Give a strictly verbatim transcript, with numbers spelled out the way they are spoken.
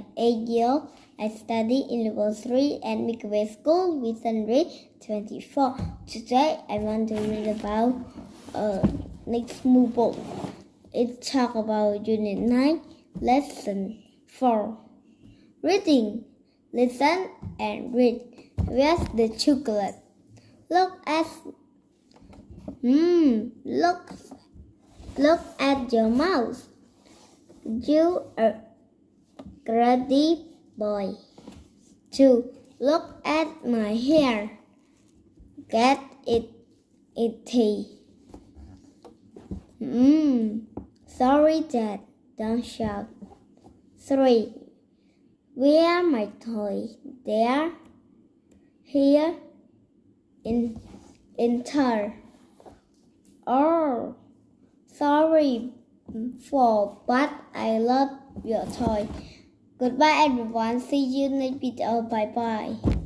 eight years old. I study in level three at Midway School with grade twenty-four. Today I want to read about uh, next book. It talks about Unit nine, Lesson four. Reading. Listen and read. Where's the chocolate? Look at Mmm, look, look at your mouth. You are greedy boy. Two, look at my hair. Get it itchy. Mmm, sorry Dad, don't shout. Three, where my toy? There, here, in, in there. Oh, sorry for, but I love your toy. Goodbye everyone. See you next video. Bye bye.